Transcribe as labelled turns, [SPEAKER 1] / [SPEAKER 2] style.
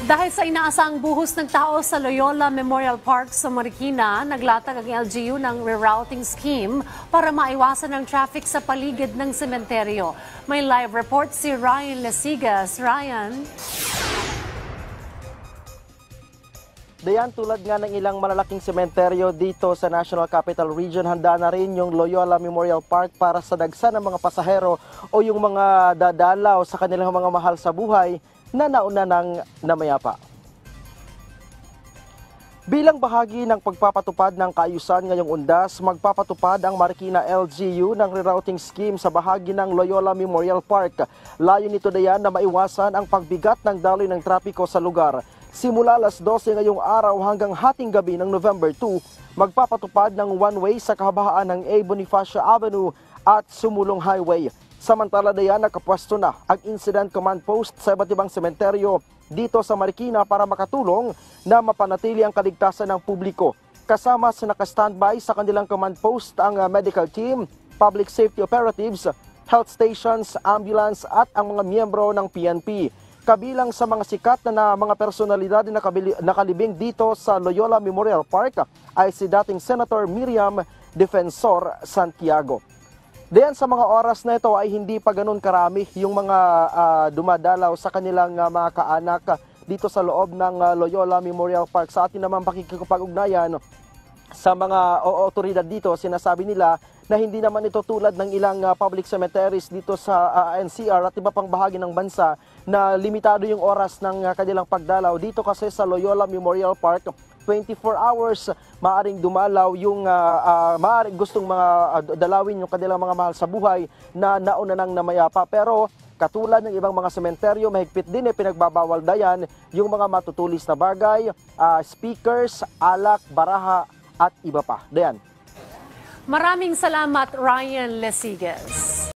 [SPEAKER 1] Dahil sa inaasang buhos ng tao sa Loyola Memorial Park sa Marikina, naglatag ang LGU ng rerouting scheme para maiwasan ang traffic sa paligid ng sementeryo. May live report si Ryan Lesigas. Ryan?
[SPEAKER 2] Dayan, tulad nga ng ilang malalaking sementeryo dito sa National Capital Region, handa na rin yung Loyola Memorial Park para sa dagsa ng mga pasahero o yung mga dadalaw sa kanilang mga mahal sa buhay na nauna ng namayapa. Bilang bahagi ng pagpapatupad ng kaayusan ngayong undas, magpapatupad ang Marikina LGU ng rerouting scheme sa bahagi ng Loyola Memorial Park. Layo nito dayan na maiwasan ang pagbigat ng daloy ng trapiko sa lugar. Simula alas 12 ngayong araw hanggang hating gabi ng November 2, magpapatupad ng one-way sa kahabaan ng A. Bonifacio Avenue at Sumulong Highway. Samantala dayan, nakapwesto na ang Incident Command Post sa iba't ibang sementeryo dito sa Marikina para makatulong na mapanatili ang kaligtasan ng publiko. Kasama sa naka-standby sa kanilang command post ang medical team, public safety operatives, health stations, ambulance at ang mga miyembro ng PNP. Kabilang sa mga sikat na mga personalidad na nakalibing dito sa Loyola Memorial Park ay si dating Senator Miriam Defensor Santiago. Diyan sa mga oras na ito ay hindi pa ganun karami yung mga dumadalaw sa kanilang mga kaanak dito sa loob ng Loyola Memorial Park. Sa atin naman pakikipag-ugnayan sa mga otoridad dito, sinasabi nila na hindi naman ito tulad ng ilang public cemeteries dito sa NCR at iba pang bahagi ng bansa na limitado yung oras ng kanilang pagdalaw. Dito kasi sa Loyola Memorial Park, 24 hours maaring dumalaw yung maaring gustong mga dalawin yung kanilang mga mahal sa buhay na nauna nang namayapa. Pero katulad ng ibang mga sementeryo, mahigpit din pinagbabawal dayan yung mga matutulis na bagay, speakers, alak, baraha at iba pa. Dayan.
[SPEAKER 1] Maraming salamat, Ryan Lesigas.